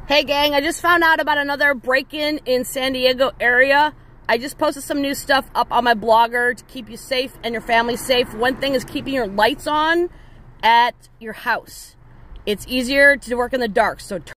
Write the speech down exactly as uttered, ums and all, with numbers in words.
Hey gang, I just found out about another break-in in San Diego area. I just posted some new stuff up on my blogger to keep you safe and your family safe. One thing is keeping your lights on at your house. It's easier to work in the dark, so